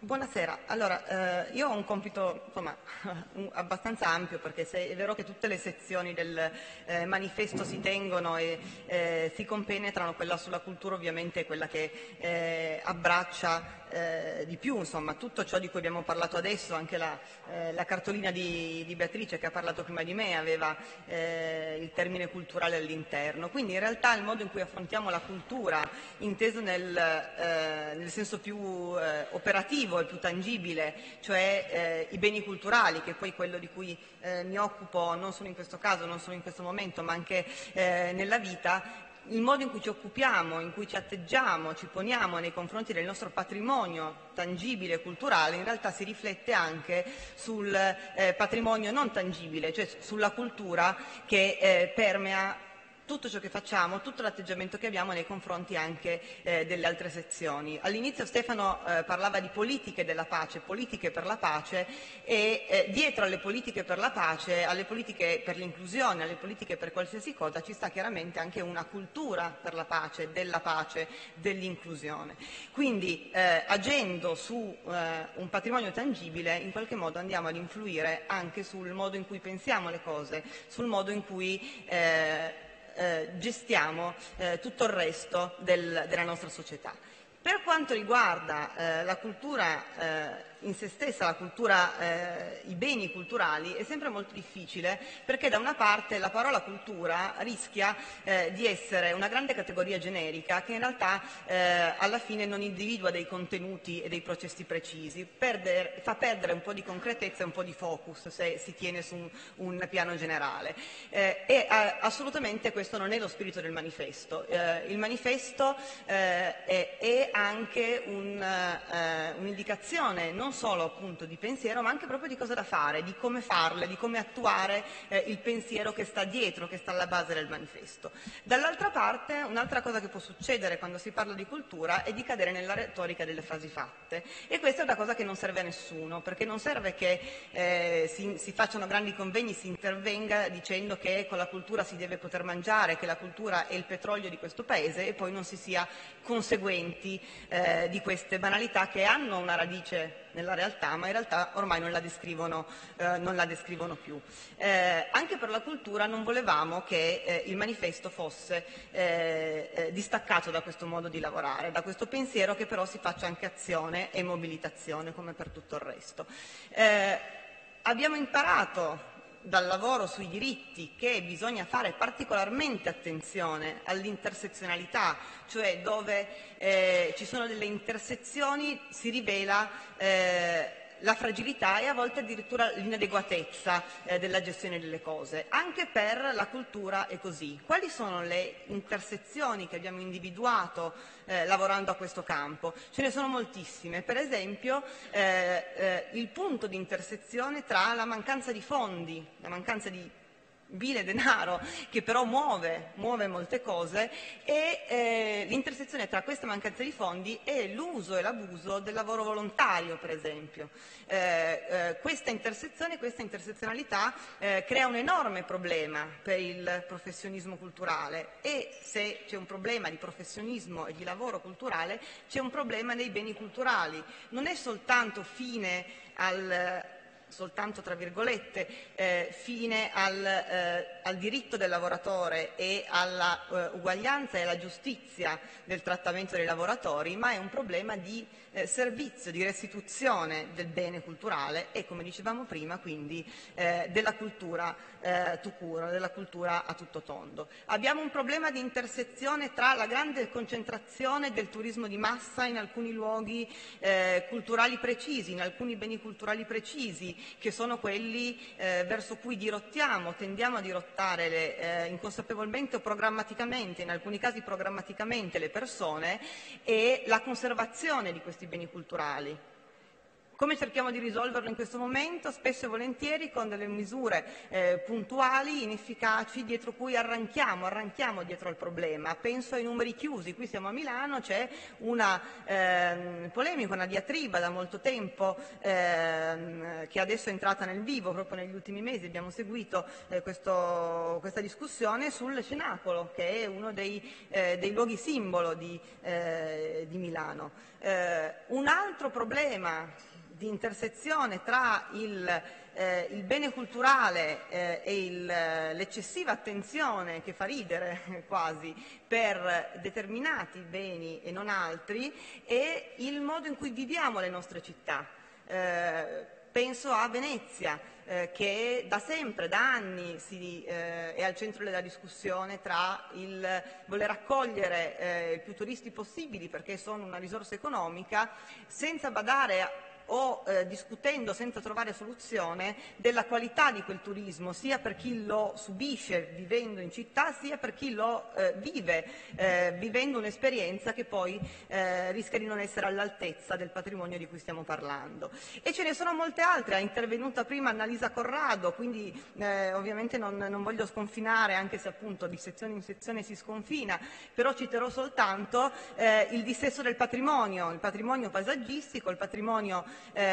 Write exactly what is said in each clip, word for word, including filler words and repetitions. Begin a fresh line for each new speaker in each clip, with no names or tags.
Buonasera, allora eh, io ho un compito insomma, abbastanza ampio, perché se è vero che tutte le sezioni del eh, manifesto si tengono e eh, si compenetrano, quella sulla cultura ovviamente è quella che eh, abbraccia eh, di più insomma, tutto ciò di cui abbiamo parlato adesso. Anche la, eh, la cartolina di, di Beatrice che ha parlato prima di me aveva eh, il termine culturale all'interno, quindi in realtà il modo in cui affrontiamo la cultura inteso nel, eh, nel senso più eh, operativo e più tangibile, cioè eh, i beni culturali, che è poi quello di cui eh, mi occupo non solo in questo caso, non solo in questo momento, ma anche eh, nella vita. Il modo in cui ci occupiamo, in cui ci atteggiamo, ci poniamo nei confronti del nostro patrimonio tangibile e culturale, in realtà si riflette anche sul eh, patrimonio non tangibile, cioè sulla cultura che eh, permea tutto ciò che facciamo, tutto l'atteggiamento che abbiamo nei confronti anche eh, delle altre sezioni. All'inizio Stefano eh, parlava di politiche della pace, politiche per la pace, e eh, dietro alle politiche per la pace, alle politiche per l'inclusione, alle politiche per qualsiasi cosa, ci sta chiaramente anche una cultura per la pace, della pace, dell'inclusione. Quindi eh, agendo su eh, un patrimonio tangibile, in qualche modo andiamo ad influire anche sul modo in cui pensiamo le cose, sul modo in cui eh, Eh, gestiamo eh, tutto il resto del, della nostra società. Per quanto riguarda eh, la cultura eh, in se stessa, la cultura, eh, i beni culturali, è sempre molto difficile, perché da una parte la parola cultura rischia eh, di essere una grande categoria generica che in realtà eh, alla fine non individua dei contenuti e dei processi precisi, perdere, fa perdere un po' di concretezza e un po' di focus se si tiene su un, un piano generale. Eh, e a, assolutamente questo non è lo spirito del manifesto. Eh, il manifesto eh, è, è anche un, eh, un'indicazione non solo appunto di pensiero, ma anche proprio di cosa da fare, di come farle, di come attuare eh, il pensiero che sta dietro, che sta alla base del manifesto. Dall'altra parte, un'altra cosa che può succedere quando si parla di cultura è di cadere nella retorica delle frasi fatte, e questa è una cosa che non serve a nessuno, perché non serve che eh, si, si facciano grandi convegni, si intervenga dicendo che con la cultura si deve poter mangiare, che la cultura è il petrolio di questo paese, e poi non si sia conseguenti eh, di queste banalità che hanno una radice nella realtà, ma in realtà ormai non la descrivono, eh, non la descrivono più. Eh, anche per la cultura non volevamo che eh, il manifesto fosse eh, eh, distaccato da questo modo di lavorare, da questo pensiero, che però si faccia anche azione e mobilitazione come per tutto il resto. Eh, abbiamo imparato dal lavoro sui diritti che bisogna fare particolarmente attenzione all'intersezionalità, cioè dove eh, ci sono delle intersezioni si rivela eh, la fragilità e a volte addirittura l'inadeguatezza eh, della gestione delle cose. Anche per la cultura è così. Quali sono le intersezioni che abbiamo individuato eh, lavorando a questo campo? Ce ne sono moltissime. Per esempio eh, eh, il punto di intersezione tra la mancanza di fondi, la mancanza di vile denaro, che però muove, muove molte cose, e eh, l'intersezione tra questa mancanza di fondi e l'uso e l'abuso del lavoro volontario, per esempio. Eh, eh, questa intersezione, questa intersezionalità eh, crea un enorme problema per il professionismo culturale, e se c'è un problema di professionismo e di lavoro culturale c'è un problema dei beni culturali. Non è soltanto fine al soltanto tra virgolette, eh, fine al, eh, al diritto del lavoratore e alla eh, uguaglianza e alla giustizia del trattamento dei lavoratori, ma è un problema di eh, servizio, di restituzione del bene culturale e, come dicevamo prima, quindi eh, della cultura eh, tout court, della cultura a tutto tondo. Abbiamo un problema di intersezione tra la grande concentrazione del turismo di massa in alcuni luoghi eh, culturali precisi, in alcuni beni culturali precisi, che sono quelli eh, verso cui dirottiamo, tendiamo a dirottare le, eh, inconsapevolmente o programmaticamente, in alcuni casi programmaticamente, le persone, e la conservazione di questi beni culturali. Come cerchiamo di risolverlo in questo momento? Spesso e volentieri con delle misure eh, puntuali, inefficaci, dietro cui arranchiamo, arranchiamo dietro al problema. Penso ai numeri chiusi. Qui siamo a Milano, c'è una eh, polemica, una diatriba da molto tempo eh, che adesso è entrata nel vivo, proprio negli ultimi mesi abbiamo seguito eh, questo, questa discussione sul Cenacolo, che è uno dei, eh, dei luoghi simbolo di, eh, di Milano. Eh, un altro problema di intersezione tra il, eh, il bene culturale eh, e l'eccessiva attenzione, che fa ridere quasi, per determinati beni e non altri, e il modo in cui viviamo le nostre città. Eh, penso a Venezia, eh, che da sempre, da anni, si, eh, è al centro della discussione tra il voler accogliere eh, più turisti possibili perché sono una risorsa economica, senza badare a o eh, discutendo senza trovare soluzione della qualità di quel turismo, sia per chi lo subisce vivendo in città, sia per chi lo eh, vive eh, vivendo un'esperienza che poi eh, rischia di non essere all'altezza del patrimonio di cui stiamo parlando. E ce ne sono molte altre. È intervenuta prima Annalisa Corrado, quindi eh, ovviamente non, non voglio sconfinare, anche se appunto di sezione in sezione si sconfina, però citerò soltanto eh, il dissesto del patrimonio, il patrimonio paesaggistico, il patrimonio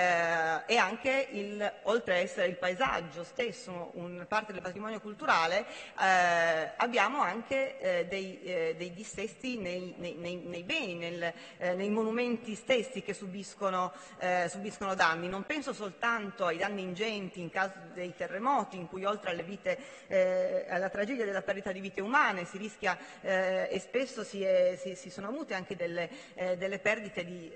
Eh, e anche, il, oltre a essere il paesaggio stesso, un, parte del patrimonio culturale, eh, abbiamo anche eh, dei, eh, dei dissesti nei, nei, nei, nei beni, nel, eh, nei monumenti stessi che subiscono, eh, subiscono danni. Non penso soltanto ai danni ingenti in caso dei terremoti, in cui oltre alle vite, eh, alla tragedia della perdita di vite umane si rischia eh, e spesso si, è, si, si sono avute anche delle, eh, delle perdite di,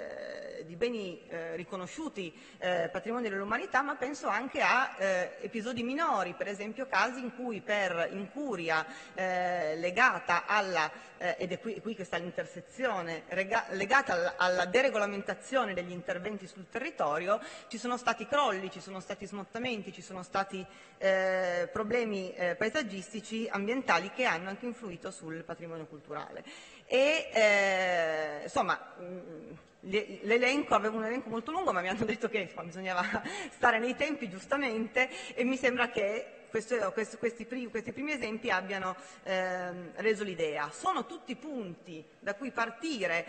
eh, di beni eh, riconosciuti eh, patrimonio dell'umanità, ma penso anche a eh, episodi minori, per esempio casi in cui per incuria eh, legata alla, eh, ed è qui, qui che sta l'intersezione, legata alla, alla deregolamentazione degli interventi sul territorio, ci sono stati crolli, ci sono stati smottamenti, ci sono stati eh, problemi eh, paesaggistici, ambientali, che hanno anche influito sul patrimonio culturale. E eh, insomma mh, l'elenco, avevo un elenco molto lungo, ma mi hanno detto che insomma, bisognava stare nei tempi, giustamente, e mi sembra che questo, questo, questi, primi, questi primi esempi abbiano eh, reso l'idea. Sono tutti punti da cui partire,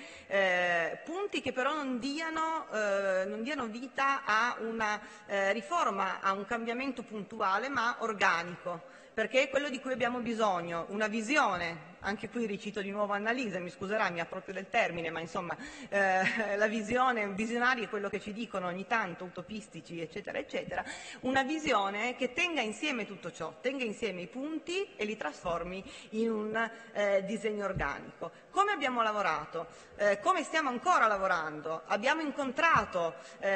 eh, punti che però non diano, eh, non diano vita a una eh, riforma, a un cambiamento puntuale, ma organico, perché è quello di cui abbiamo bisogno, una visione. Anche qui ricito di nuovo Annalisa, mi scuserà, mi approprio del termine, ma insomma eh, la visione, visionari è quello che ci dicono ogni tanto, utopistici, eccetera, eccetera, una visione che tenga insieme tutto ciò, tenga insieme i punti e li trasformi in un eh, disegno organico. Come abbiamo lavorato? Eh, come stiamo ancora lavorando? Abbiamo incontrato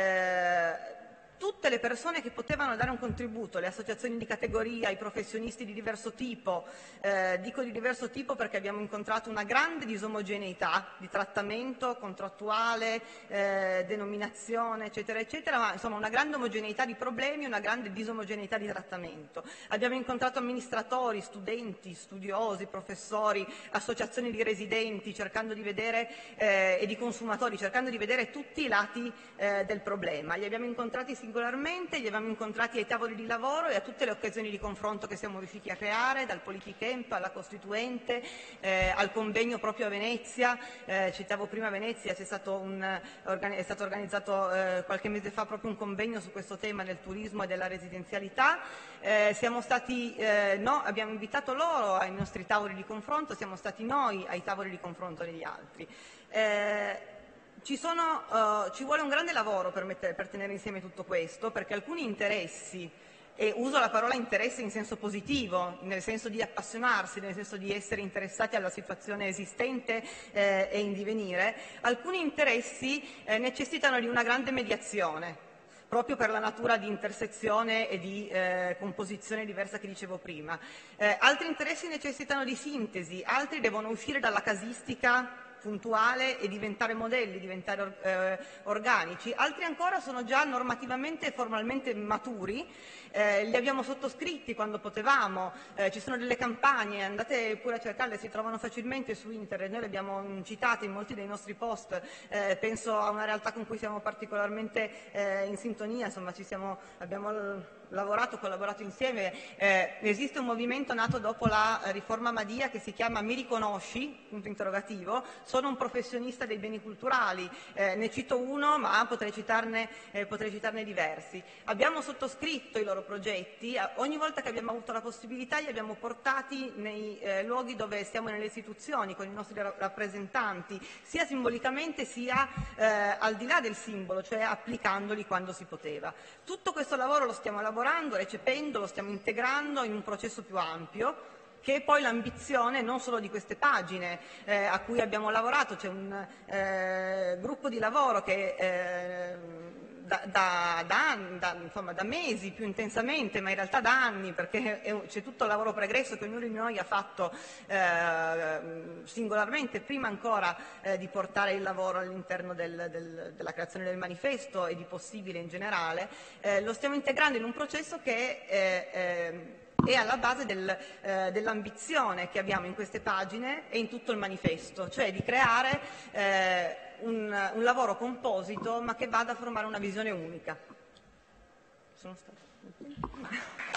eh, tutte le persone che potevano dare un contributo, le associazioni di categoria, i professionisti di diverso tipo, eh, dico di diverso tipo perché abbiamo incontrato una grande disomogeneità di trattamento contrattuale, eh, denominazione, eccetera, eccetera, ma insomma una grande omogeneità di problemi, una grande disomogeneità di trattamento. Abbiamo incontrato amministratori, studenti, studiosi, professori, associazioni di residenti, cercando di vedere, eh, e di consumatori, cercando di vedere tutti i lati eh, del problema. Li abbiamo incontrati singolarmente, li abbiamo incontrati ai tavoli di lavoro e a tutte le occasioni di confronto che siamo riusciti a creare, dal Politicamp alla Costituente, eh, al convegno proprio a Venezia. Eh, citavo prima Venezia, c'è stato un, è stato organizzato eh, qualche mese fa proprio un convegno su questo tema del turismo e della residenzialità. Eh, siamo stati, eh, no, abbiamo invitato loro ai nostri tavoli di confronto, siamo stati noi ai tavoli di confronto degli altri. Eh, Ci, sono, uh, ci vuole un grande lavoro per, mettere, per tenere insieme tutto questo, perché alcuni interessi, e uso la parola interesse in senso positivo, nel senso di appassionarsi, nel senso di essere interessati alla situazione esistente eh, e in divenire, alcuni interessi eh, necessitano di una grande mediazione, proprio per la natura di intersezione e di eh, composizione diversa che dicevo prima. Eh, altri interessi necessitano di sintesi, altri devono uscire dalla casistica puntuale e diventare modelli, diventare eh, organici. Altri ancora sono già normativamente e formalmente maturi, eh, li abbiamo sottoscritti quando potevamo, eh, ci sono delle campagne, andate pure a cercarle, si trovano facilmente su internet, noi le abbiamo citate in molti dei nostri post, eh, penso a una realtà con cui siamo particolarmente eh, in sintonia, insomma ci siamo, abbiamo lavorato, collaborato insieme. Eh, esiste un movimento nato dopo la riforma Madia che si chiama Mi riconosci? Punto interrogativo. Sono un professionista dei beni culturali, eh, ne cito uno ma potrei citarne, eh, potrei citarne diversi. Abbiamo sottoscritto i loro progetti, ogni volta che abbiamo avuto la possibilità li abbiamo portati nei eh, luoghi dove siamo nelle istituzioni, con i nostri rappresentanti, sia simbolicamente sia eh, al di là del simbolo, cioè applicandoli quando si poteva. Tutto questo lavoro lo stiamo lavorando, recependo, lo stiamo integrando in un processo più ampio, che è poi l'ambizione non solo di queste pagine eh, a cui abbiamo lavorato. C'è un eh, gruppo di lavoro che eh, da, da, da, da, insomma, da mesi più intensamente, ma in realtà da anni, perché c'è tutto il lavoro pregresso che ognuno di noi ha fatto eh, singolarmente, prima ancora eh, di portare il lavoro all'interno del, del, della creazione del manifesto e di possibile in generale, eh, lo stiamo integrando in un processo che è, eh, è alla base del, eh, dell'ambizione che abbiamo in queste pagine e in tutto il manifesto, cioè di creare eh, un, un lavoro composito ma che vada a formare una visione unica. Sono stata...